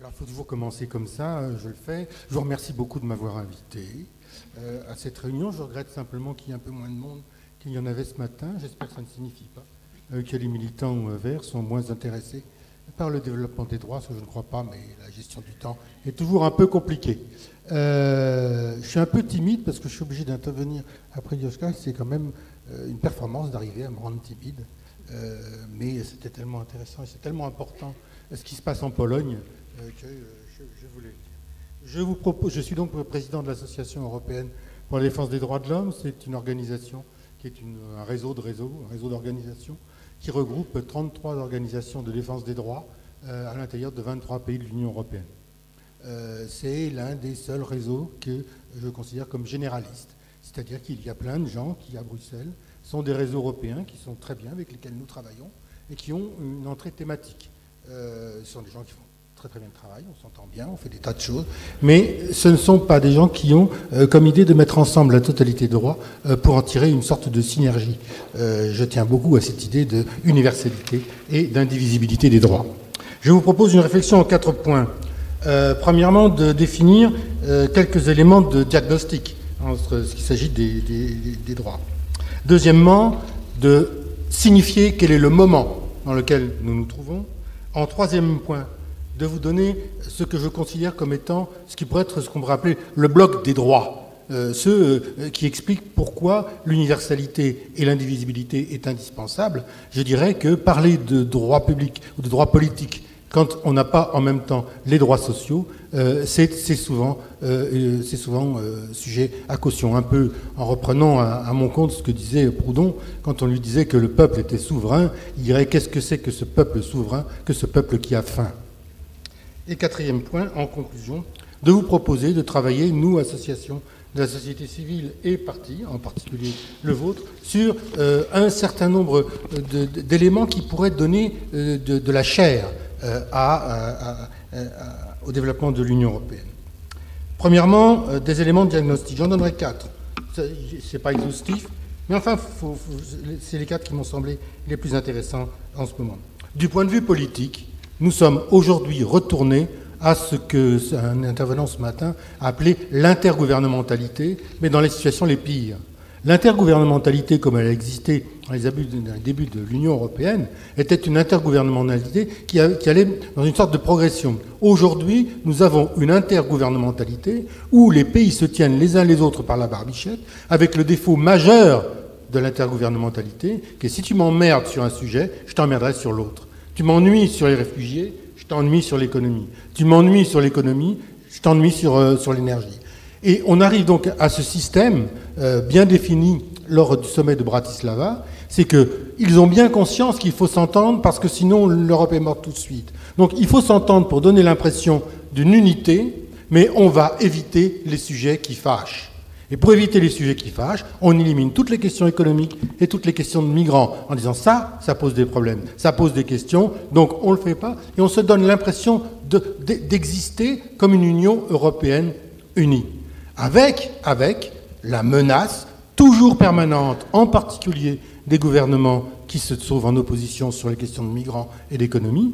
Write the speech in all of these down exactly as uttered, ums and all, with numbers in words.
Alors, il faut toujours commencer comme ça, je le fais. Je vous remercie beaucoup de m'avoir invité euh, à cette réunion. Je regrette simplement qu'il y ait un peu moins de monde qu'il y en avait ce matin. J'espère que ça ne signifie pas euh, que les militants euh, verts sont moins intéressés par le développement des droits, ce que je ne crois pas, mais la gestion du temps est toujours un peu compliquée. Euh, je suis un peu timide parce que je suis obligé d'intervenir après Yoshka. C'est quand même euh, une performance d'arriver à me rendre timide. Euh, mais c'était tellement intéressant et c'est tellement important ce qui se passe en Pologne euh, que euh, je, je voulais le dire. Je, vous propose, je suis donc président de l'Association européenne pour la défense des droits de l'homme. C'est une organisation qui est une, un réseau de réseaux, un réseau d'organisations qui regroupe trente-trois organisations de défense des droits euh, à l'intérieur de vingt-trois pays de l'Union européenne. Euh, c'est l'un des seuls réseaux que je considère comme généraliste. C'est-à-dire qu'il y a plein de gens qui, à Bruxelles, sont des réseaux européens qui sont très bien, avec lesquels nous travaillons, et qui ont une entrée thématique. Euh, ce sont des gens qui font très très bien le travail, on s'entend bien, on fait des tas de choses, mais ce ne sont pas des gens qui ont euh, comme idée de mettre ensemble la totalité des droits euh, pour en tirer une sorte de synergie. Euh, je tiens beaucoup à cette idée d'universalité et d'indivisibilité des droits. Je vous propose une réflexion en quatre points. Euh, premièrement, de définir euh, quelques éléments de diagnostic entre ce qu'il s'agit des, des, des droits. Deuxièmement, de signifier quel est le moment dans lequel nous nous trouvons. En troisième point, de vous donner ce que je considère comme étant ce qui pourrait être ce qu'on pourrait appeler le bloc des droits, euh, ceux euh, qui expliquent pourquoi l'universalité et l'indivisibilité est indispensable. Je dirais que parler de droits publics ou de droits politiques quand on n'a pas en même temps les droits sociaux, euh, c'est souvent, euh, souvent euh, sujet à caution. Un peu en reprenant à, à mon compte ce que disait Proudhon, quand on lui disait que le peuple était souverain, il dirait qu'est-ce que c'est que ce peuple souverain, que ce peuple qui a faim. Et quatrième point, en conclusion, de vous proposer de travailler, nous, associations de la société civile et partis, en particulier le vôtre, sur euh, un certain nombre d'éléments qui pourraient donner euh, de, de la chair euh, à, à, à, à, au développement de l'Union européenne. Premièrement, euh, des éléments de diagnostic. J'en donnerai quatre. Ce n'est pas exhaustif, mais enfin, c'est les quatre qui m'ont semblé les plus intéressants en ce moment. Du point de vue politique, nous sommes aujourd'hui retournés à ce qu'un intervenant ce matin a appelé l'intergouvernementalité, mais dans les situations les pires. L'intergouvernementalité, comme elle a existé dans les, abus, dans les débuts de l'Union européenne, était une intergouvernementalité qui, a, qui allait dans une sorte de progression. Aujourd'hui, nous avons une intergouvernementalité où les pays se tiennent les uns les autres par la barbichette, avec le défaut majeur de l'intergouvernementalité, qui est si tu m'emmerdes sur un sujet, je t'emmerderai sur l'autre. Tu m'ennuies sur les réfugiés, je t'ennuie sur l'économie. Tu m'ennuies sur l'économie, je t'ennuie sur, euh, sur l'énergie. Et on arrive donc à ce système euh, bien défini lors du sommet de Bratislava, c'est qu'ils ont bien conscience qu'il faut s'entendre parce que sinon l'Europe est morte tout de suite. Donc il faut s'entendre pour donner l'impression d'une unité, mais on va éviter les sujets qui fâchent. Et pour éviter les sujets qui fâchent, on élimine toutes les questions économiques et toutes les questions de migrants en disant ça, ça pose des problèmes, ça pose des questions, donc on ne le fait pas et on se donne l'impression d'exister de, comme une Union européenne unie. Avec, avec la menace toujours permanente, en particulier des gouvernements qui se trouvent en opposition sur les questions de migrants et d'économie.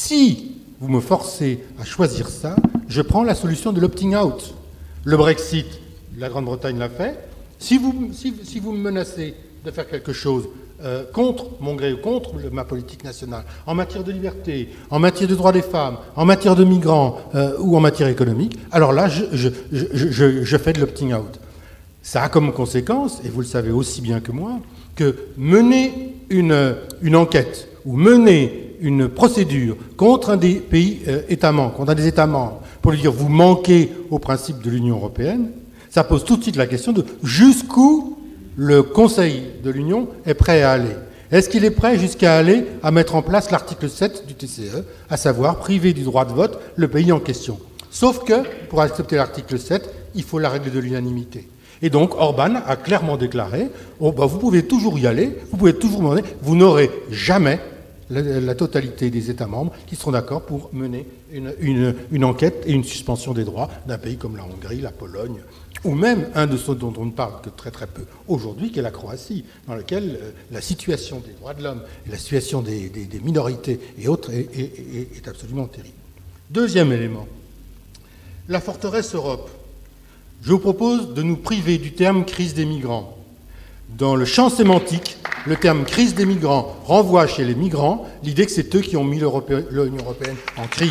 Si vous me forcez à choisir ça, je prends la solution de l'opting out. Le Brexit, la Grande-Bretagne l'a fait. Si vous, si, si vous me menacez de faire quelque chose euh, contre mon gré ou contre le, ma politique nationale, en matière de liberté, en matière de droits des femmes, en matière de migrants euh, ou en matière économique, alors là, je, je, je, je, je fais de l'opting out. Ça a comme conséquence, et vous le savez aussi bien que moi, que mener une, une enquête ou mener une procédure contre un des pays euh, États membres, contre un des États membres, pour lui dire vous manquez au principe de l'Union européenne, ça pose tout de suite la question de jusqu'où le Conseil de l'Union est prêt à aller. Est-ce qu'il est prêt jusqu'à aller à mettre en place l'article sept du T C E, à savoir priver du droit de vote le pays en question? Sauf que, pour accepter l'article sept, il faut la règle de l'unanimité. Et donc, Orban a clairement déclaré oh, bah, vous pouvez toujours y aller, vous pouvez toujours demander, vous n'aurez jamais la, la totalité des États membres qui seront d'accord pour mener une, une, une enquête et une suspension des droits d'un pays comme la Hongrie, la Pologne, ou même un de ceux dont on ne parle que très très peu aujourd'hui, qui est la Croatie, dans lequel euh, la situation des droits de l'homme et la situation des, des, des minorités et autres est, est, est, est absolument terrible. Deuxième élément, la forteresse Europe. Je vous propose de nous priver du terme crise des migrants. Dans le champ sémantique, le terme crise des migrants renvoie chez les migrants l'idée que c'est eux qui ont mis l'Union européenne en crise.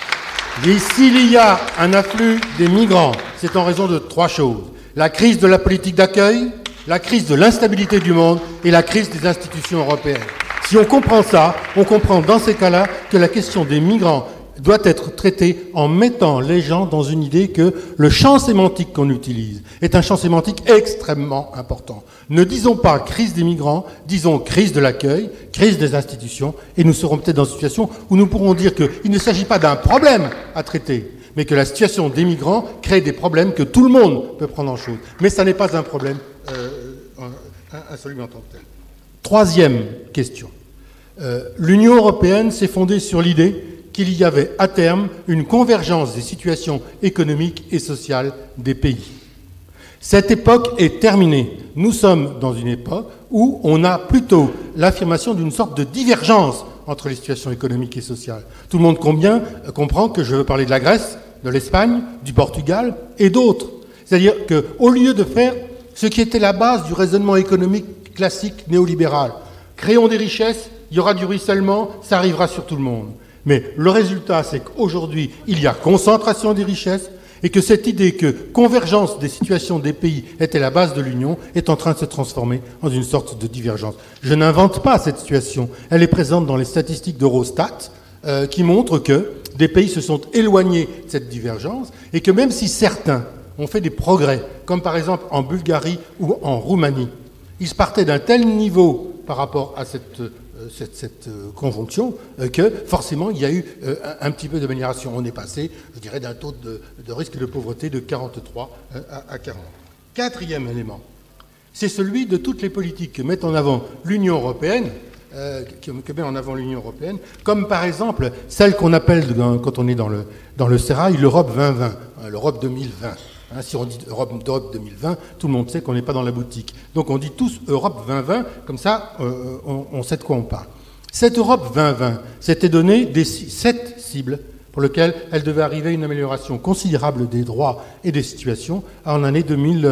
Et s'il y a un afflux des migrants, c'est en raison de trois choses. La crise de la politique d'accueil, la crise de l'instabilité du monde et la crise des institutions européennes. Si on comprend ça, on comprend dans ces cas-là que la question des migrants doit être traitée en mettant les gens dans une idée que le champ sémantique qu'on utilise est un champ sémantique extrêmement important. Ne disons pas crise des migrants, disons crise de l'accueil, crise des institutions, et nous serons peut-être dans une situation où nous pourrons dire qu'il ne s'agit pas d'un problème à traiter, mais que la situation des migrants crée des problèmes que tout le monde peut prendre en chose. Mais ça n'est pas un problème euh, insoluble en tant que tel. Troisième question. Euh, L'Union européenne s'est fondée sur l'idée qu'il y avait à terme une convergence des situations économiques et sociales des pays. Cette époque est terminée. Nous sommes dans une époque où on a plutôt l'affirmation d'une sorte de divergence entre les situations économiques et sociales. Tout le monde combien, comprend que je veux parler de la Grèce, de l'Espagne, du Portugal et d'autres. C'est-à-dire qu'au lieu de faire ce qui était la base du raisonnement économique classique néolibéral, créons des richesses, il y aura du ruissellement, ça arrivera sur tout le monde. Mais le résultat, c'est qu'aujourd'hui, il y a concentration des richesses et que cette idée que convergence des situations des pays était la base de l'Union est en train de se transformer en une sorte de divergence. Je n'invente pas cette situation. Elle est présente dans les statistiques d'Eurostat euh, qui montrent que des pays se sont éloignés de cette divergence et que même si certains ont fait des progrès, comme par exemple en Bulgarie ou en Roumanie, ils partaient d'un tel niveau par rapport à cette cette, cette euh, conjonction, euh, que forcément il y a eu euh, un, un petit peu d'amélioration. On est passé, je dirais, d'un taux de, de risque de pauvreté de quarante-trois euh, à, à quarante. Quatrième élément, c'est celui de toutes les politiques que met en avant l'Union européenne, euh, que, que met en avant l'Union européenne, comme par exemple celle qu'on appelle, dans, quand on est dans le, dans le sérail, l'Europe vingt vingt, hein, l'Europe deux mille vingt. Hein, si on dit Europe, Europe deux mille vingt, tout le monde sait qu'on n'est pas dans la boutique. Donc on dit tous Europe vingt vingt, comme ça euh, on, on sait de quoi on parle. Cette Europe vingt vingt s'était donné des, sept cibles pour lesquelles elle devait arriver à une amélioration considérable des droits et des situations en l'année deux mille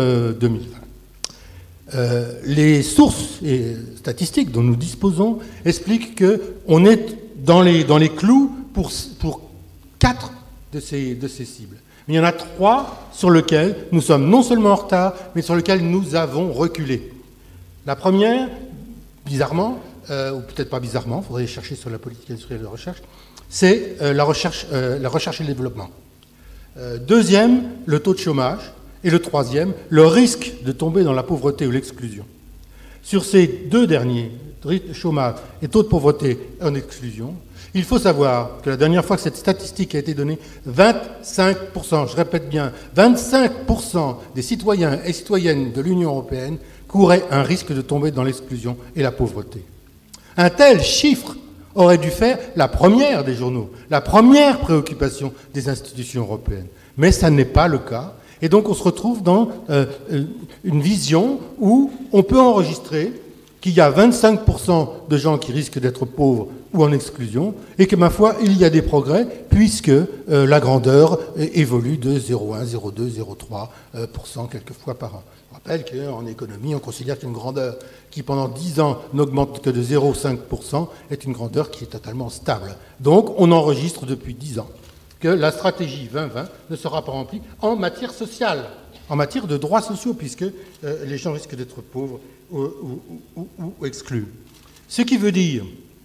vingt. Euh, les sources et statistiques dont nous disposons expliquent qu'on est dans les, dans les clous pour, pour quatre de ces, de ces cibles. Mais il y en a trois sur lesquels nous sommes non seulement en retard, mais sur lesquels nous avons reculé. La première, bizarrement, euh, ou peut-être pas bizarrement, il faudrait chercher sur la politique industrielle de recherche, c'est euh, la, recherche, euh, la recherche et le développement. Euh, deuxième, le taux de chômage. Et le troisième, le risque de tomber dans la pauvreté ou l'exclusion. Sur ces deux derniers, chômage et taux de pauvreté en exclusion, il faut savoir que la dernière fois que cette statistique a été donnée, vingt-cinq pour cent, je répète bien, vingt-cinq pour cent des citoyens et citoyennes de l'Union européenne couraient un risque de tomber dans l'exclusion et la pauvreté. Un tel chiffre aurait dû faire la première des journaux, la première préoccupation des institutions européennes. Mais ça n'est pas le cas. Et donc on se retrouve dans euh, une vision où on peut enregistrer qu'il y a vingt-cinq pour cent de gens qui risquent d'être pauvres ou en exclusion, et que, ma foi, il y a des progrès, puisque euh, la grandeur évolue de zéro virgule un, zéro virgule deux, zéro virgule trois pour cent quelquefois par an. Je rappelle qu'en économie, on considère qu'une grandeur qui, pendant dix ans, n'augmente que de zéro virgule cinq pour cent est une grandeur qui est totalement stable. Donc, on enregistre depuis dix ans que la stratégie vingt vingt ne sera pas remplie en matière sociale, en matière de droits sociaux, puisque euh, les gens risquent d'être pauvres ou, ou, ou, ou exclus. Ce qui veut dire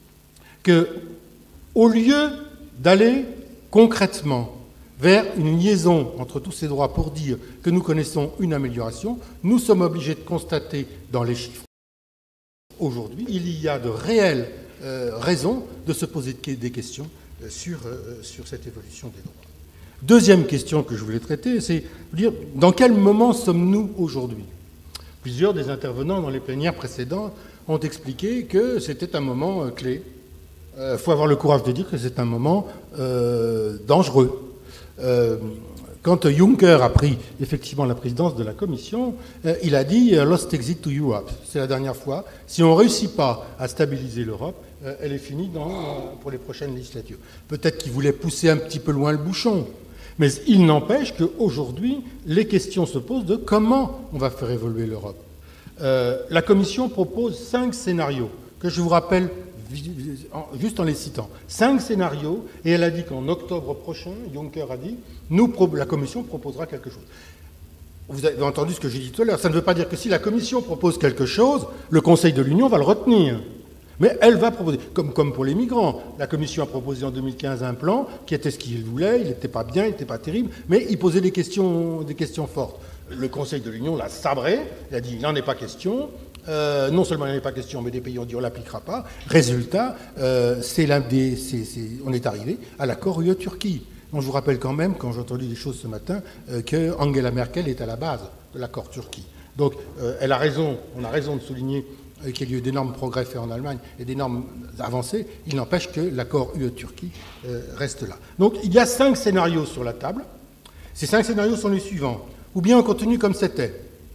qu'au lieu d'aller concrètement vers une liaison entre tous ces droits pour dire que nous connaissons une amélioration, nous sommes obligés de constater dans les chiffres aujourd'hui, il y a de réelles euh, raisons de se poser des questions Sur, euh, sur cette évolution des droits. Deuxième question que je voulais traiter, c'est de dire dans quel moment sommes-nous aujourd'hui? Plusieurs des intervenants dans les plénières précédentes ont expliqué que c'était un moment euh, clé. Il euh, faut avoir le courage de dire que c'est un moment euh, dangereux. Euh, Quand Juncker a pris effectivement la présidence de la Commission, euh, il a dit euh, « Lost exit to Europe ». C'est la dernière fois. Si on ne réussit pas à stabiliser l'Europe, euh, elle est finie dans, euh, pour les prochaines législatures. Peut-être qu'il voulait pousser un petit peu loin le bouchon, mais il n'empêche qu'aujourd'hui, les questions se posent de comment on va faire évoluer l'Europe. Euh, la Commission propose cinq scénarios que je vous rappelle juste en les citant. Cinq scénarios, et elle a dit qu'en octobre prochain, Juncker a dit, nous, la Commission proposera quelque chose. Vous avez entendu ce que j'ai dit tout à l'heure. Ça ne veut pas dire que si la Commission propose quelque chose, le Conseil de l'Union va le retenir. Mais elle va proposer, comme, comme pour les migrants. La Commission a proposé en deux mille quinze un plan qui était ce qu'il voulait, il n'était pas bien, il n'était pas terrible, mais il posait des questions, des questions fortes. Le Conseil de l'Union l'a sabré, il a dit il n'en est pas question. Euh, non seulement il n'en est pas question, mais des pays ont dit on ne l'appliquera pas. Résultat, euh, c'est l'un des, c'est, c'est, on est arrivé à l'accord U E-Turquie. Donc je vous rappelle quand même, quand j'ai entendu des choses ce matin, euh, que Angela Merkel est à la base de l'accord Turquie. Donc euh, elle a raison, on a raison de souligner euh, qu'il y a eu d'énormes progrès faits en Allemagne et d'énormes avancées. Il n'empêche que l'accord U E-Turquie euh, reste là. Donc il y a cinq scénarios sur la table. Ces cinq scénarios sont les suivants. Ou bien on continue comme c'était.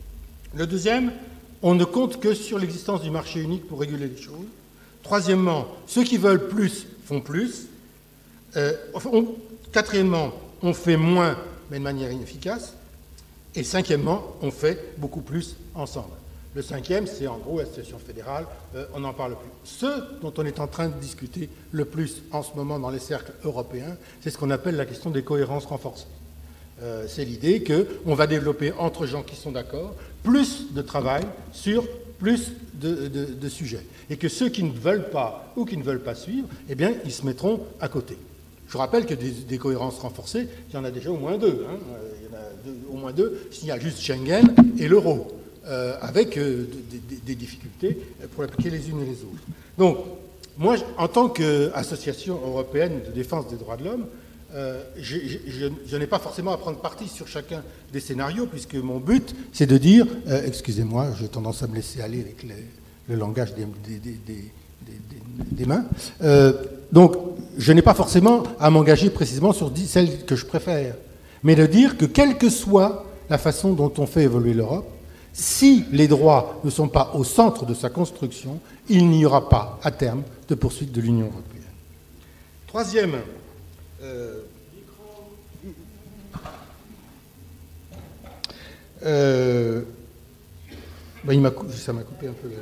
Le deuxième, on ne compte que sur l'existence du marché unique pour réguler les choses. Troisièmement, ceux qui veulent plus font plus. Euh, on, quatrièmement, on fait moins, mais de manière inefficace. Et cinquièmement, on fait beaucoup plus ensemble. Le cinquième, c'est en gros la situation fédérale, euh, on n'en parle plus. Ce dont on est en train de discuter le plus en ce moment dans les cercles européens, c'est ce qu'on appelle la question des cohérences renforcées. Euh, c'est l'idée qu'on va développer entre gens qui sont d'accord plus de travail sur plus de, de, de sujets. Et que ceux qui ne veulent pas ou qui ne veulent pas suivre, eh bien, ils se mettront à côté. Je rappelle que des, des cohérences renforcées, il y en a déjà au moins deux. Hein. Il y en a deux, au moins deux, s'il y a juste Schengen et l'euro, euh, avec euh, des, des, des difficultés pour l'appliquer les unes et les autres. Donc, moi, en tant qu'association européenne de défense des droits de l'homme, Euh, je, je, je n'ai pas forcément à prendre parti sur chacun des scénarios, puisque mon but, c'est de dire, euh, excusez-moi, j'ai tendance à me laisser aller avec les, le langage des, des, des, des, des, des mains, euh, donc je n'ai pas forcément à m'engager précisément sur celles que je préfère, mais de dire que quelle que soit la façon dont on fait évoluer l'Europe, si les droits ne sont pas au centre de sa construction, il n'y aura pas, à terme, de poursuite de l'Union européenne. Troisième Euh, euh, ben il m'a, ça m'a coupé un peu.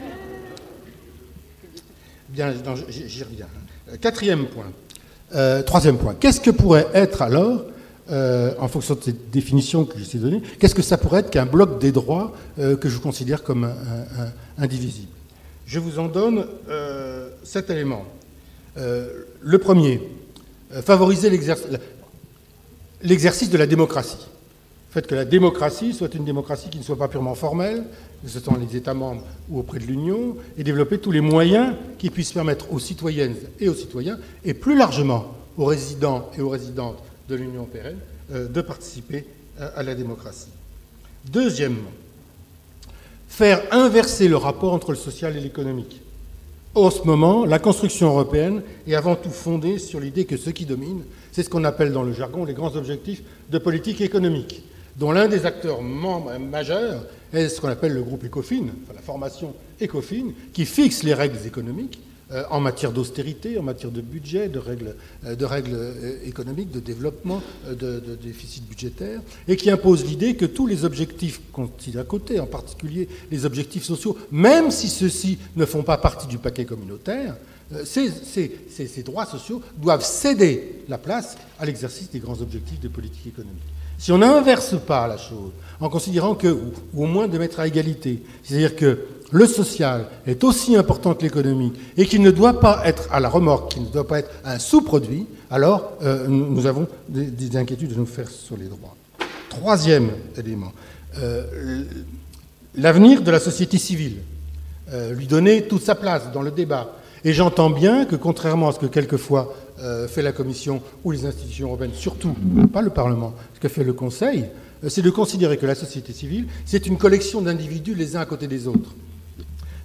Bien, j'y reviens. Quatrième point. Euh, troisième point. Qu'est-ce que pourrait être alors, euh, en fonction de cette définition que j'essaie de donner, qu'est-ce que ça pourrait être qu'un bloc des droits euh, que je considère comme un, un, un, indivisible? Je vous en donne euh, sept éléments. Euh, le premier. Favoriser l'exercice de la démocratie. Le fait que la démocratie soit une démocratie qui ne soit pas purement formelle, que ce soit dans les États membres ou auprès de l'Union, et développer tous les moyens qui puissent permettre aux citoyennes et aux citoyens, et plus largement aux résidents et aux résidentes de l'Union européenne, de participer à la démocratie. Deuxièmement, faire inverser le rapport entre le social et l'économique. En ce moment, la construction européenne est avant tout fondée sur l'idée que ce qui domine, c'est ce qu'on appelle dans le jargon les grands objectifs de politique économique, dont l'un des acteurs majeurs est ce qu'on appelle le groupe ECOFIN, enfin la formation ECOFIN, qui fixe les règles économiques euh, en matière d'austérité, en matière de budget, de règles, euh, de règles euh, économiques, de développement, euh, de, de déficit budgétaire, et qui impose l'idée que tous les objectifs qu'on tire à côté, en particulier les objectifs sociaux, même si ceux-ci ne font pas partie du paquet communautaire, euh, ces, ces, ces, ces droits sociaux doivent céder la place à l'exercice des grands objectifs de politique économique. Si on n'inverse pas la chose, en considérant que, ou, ou au moins de mettre à égalité, c'est-à-dire que le social est aussi important que l'économique et qu'il ne doit pas être à la remorque, qu'il ne doit pas être un sous-produit, alors euh, nous avons des, des inquiétudes de nous faire sur les droits. Troisième élément, euh, l'avenir de la société civile, euh, lui donner toute sa place dans le débat. Et j'entends bien que, contrairement à ce que quelquefois euh, fait la Commission ou les institutions européennes, surtout pas le Parlement, ce que fait le Conseil, euh, c'est de considérer que la société civile, c'est une collection d'individus les uns à côté des autres.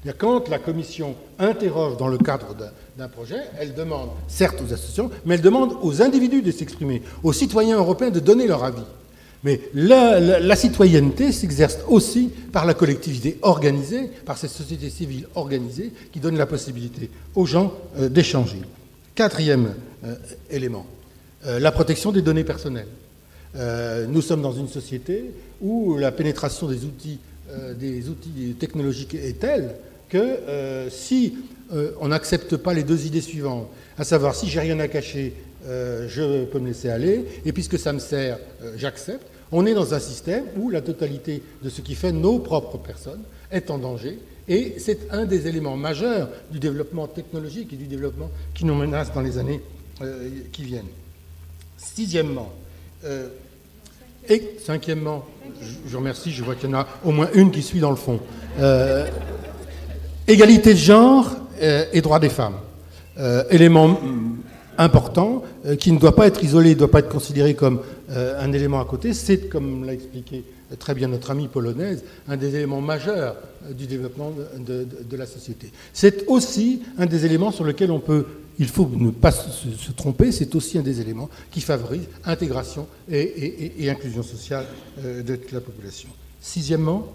C'est-à-dire, quand la Commission interroge dans le cadre d'un projet, elle demande, certes aux associations, mais elle demande aux individus de s'exprimer, aux citoyens européens de donner leur avis. Mais la, la, la citoyenneté s'exerce aussi par la collectivité organisée, par cette société civile organisée qui donne la possibilité aux gens euh, d'échanger. Quatrième euh, élément, euh, la protection des données personnelles. Euh, nous sommes dans une société où la pénétration des outils, euh, des outils technologiques est telle que euh, si euh, on n'accepte pas les deux idées suivantes, à savoir si j'ai rien à cacher, euh, je peux me laisser aller, et puisque ça me sert, euh, j'accepte, on est dans un système où la totalité de ce qui fait nos propres personnes est en danger, et c'est un des éléments majeurs du développement technologique et du développement qui nous menace dans les années euh, qui viennent. Sixièmement, euh, et cinquièmement, je, je remercie, je vois qu'il y en a au moins une qui suit dans le fond, euh, égalité de genre euh, et droits des femmes. Euh, élément important, euh, qui ne doit pas être isolé, ne doit pas être considéré comme euh, un élément à côté, c'est, comme l'a expliqué très bien notre amie polonaise, un des éléments majeurs euh, du développement de, de, de la société. C'est aussi un des éléments sur lesquels on peut, il faut ne pas se, se tromper, c'est aussi un des éléments qui favorise intégration et, et, et inclusion sociale euh, de toute la population. Sixièmement,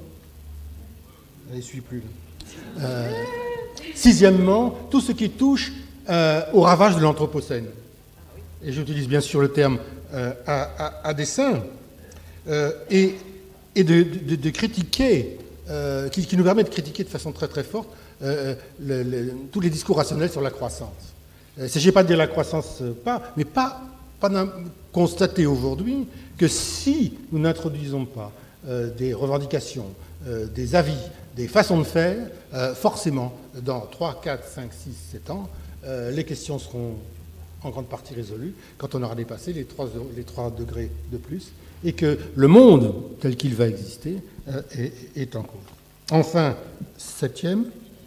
je ne suis plus là. Euh, sixièmement, tout ce qui touche Euh, au ravage de l'Anthropocène. Et j'utilise bien sûr le terme euh, à, à, à dessein, euh, et, et de, de, de critiquer, euh, qui, qui nous permet de critiquer de façon très très forte euh, le, le, tous les discours rationnels sur la croissance. Il ne s'agit pas de dire la croissance euh, pas, mais pas, pas constater aujourd'hui que si nous n'introduisons pas euh, des revendications, euh, des avis, des façons de faire, euh, forcément, dans trois, quatre, cinq, six, sept ans, Euh, les questions seront en grande partie résolues quand on aura dépassé les trois, les trois degrés de plus et que le monde tel qu'il va exister euh, est, est en cours. Enfin, septième,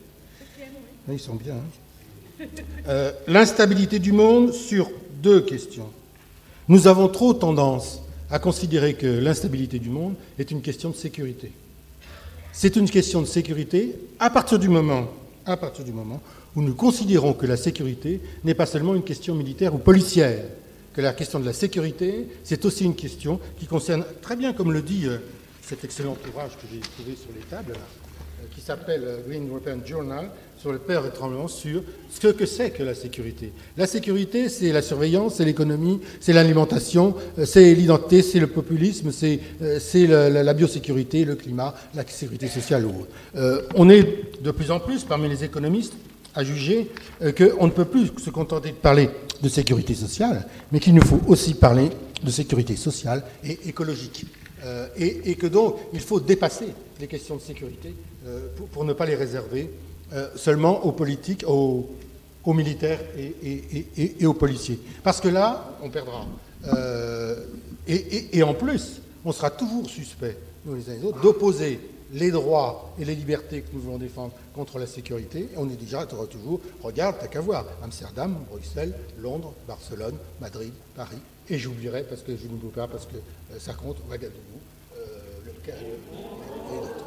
ils sont bien, hein. euh, l'instabilité du monde sur deux questions. Nous avons trop tendance à considérer que l'instabilité du monde est une question de sécurité. C'est une question de sécurité à partir du moment, à partir du moment où nous considérons que la sécurité n'est pas seulement une question militaire ou policière, que la question de la sécurité, c'est aussi une question qui concerne, très bien comme le dit euh, cet excellent ouvrage que j'ai trouvé sur les tables, là, euh, qui s'appelle euh, Green European Journal, sur le peur et tremblement, sur ce que c'est que la sécurité. La sécurité, c'est la surveillance, c'est l'économie, c'est l'alimentation, euh, c'est l'identité, c'est le populisme, c'est euh, la, la, la biosécurité, le climat, la sécurité sociale ou autre. Euh, on est de plus en plus, parmi les économistes, à juger euh, qu'on ne peut plus se contenter de parler de sécurité sociale, mais qu'il nous faut aussi parler de sécurité sociale et écologique. Euh, et, et que donc, il faut dépasser les questions de sécurité euh, pour, pour ne pas les réserver euh, seulement aux politiques, aux, aux militaires et, et, et, et aux policiers. Parce que là, on perdra. Euh, et, et, et en plus, on sera toujours suspect, nous les uns et les autres, d'opposer les droits et les libertés que nous voulons défendre contre la sécurité. Et on est déjà toujours, regarde, t'as qu'à voir, Amsterdam, Bruxelles, Londres, Barcelone, Madrid, Paris, et j'oublierai, parce que je n'oublie pas, parce que euh, ça compte, Ouagadougou, euh, le cas et d'autres.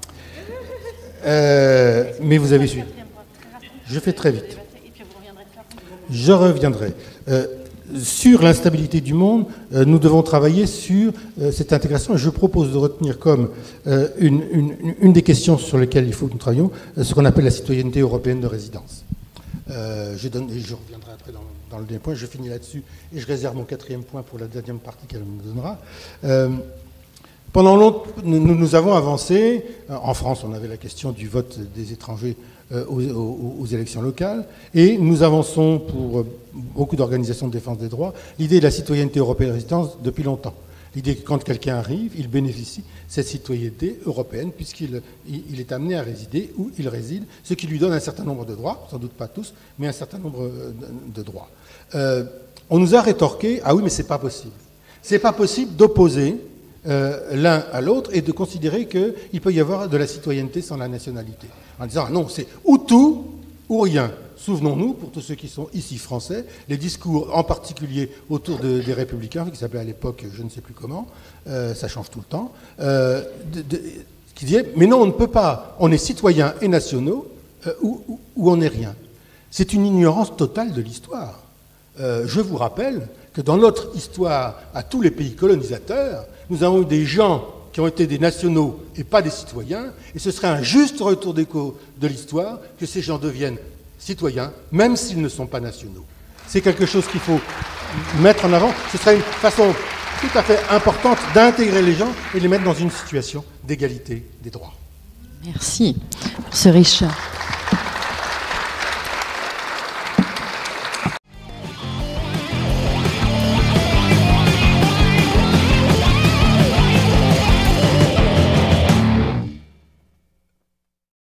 Euh, mais vous avez suivi. Je fais très vite. Je reviendrai. Euh, Sur l'instabilité du monde, euh, nous devons travailler sur euh, cette intégration. Et je propose de retenir comme euh, une, une, une des questions sur lesquelles il faut que nous travaillions, euh, ce qu'on appelle la citoyenneté européenne de résidence. Euh, je, donne, et je reviendrai après dans, dans le dernier point, je finis là-dessus, et je réserve mon quatrième point pour la deuxième partie qu'elle me donnera. Euh, pendant longtemps, nous, nous avons avancé, en France on avait la question du vote des étrangers Aux, aux, aux élections locales, et nous avançons pour beaucoup d'organisations de défense des droits l'idée de la citoyenneté européenne de résidence depuis longtemps. L'idée que quand quelqu'un arrive, il bénéficie de cette citoyenneté européenne puisqu'il il est amené à résider où il réside, ce qui lui donne un certain nombre de droits, sans doute pas tous, mais un certain nombre de droits. Euh, on nous a rétorqué, ah oui, mais c'est pas possible. C'est pas possible d'opposer Euh, l'un à l'autre et de considérer qu'il peut y avoir de la citoyenneté sans la nationalité. En disant, ah non, c'est ou tout ou rien. Souvenons-nous, pour tous ceux qui sont ici français, les discours en particulier autour de, des Républicains, qui s'appelaient à l'époque je ne sais plus comment, euh, ça change tout le temps, euh, de, de, qui disait « Mais non, on ne peut pas, on est citoyens et nationaux euh, ou, ou, ou on n'est rien ». C'est une ignorance totale de l'histoire. Euh, je vous rappelle que dans notre histoire, à tous les pays colonisateurs, nous avons eu des gens qui ont été des nationaux et pas des citoyens, et ce serait un juste retour d'écho de l'histoire que ces gens deviennent citoyens, même s'ils ne sont pas nationaux. C'est quelque chose qu'il faut mettre en avant. Ce serait une façon tout à fait importante d'intégrer les gens et les mettre dans une situation d'égalité des droits. Merci pour ce riche